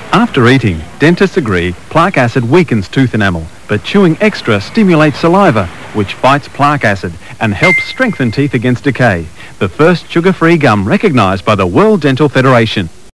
After eating, dentists agree plaque acid weakens tooth enamel, but chewing extra stimulates saliva, which fights plaque acid and helps strengthen teeth against decay. The first sugar-free gum recognised by the World Dental Federation.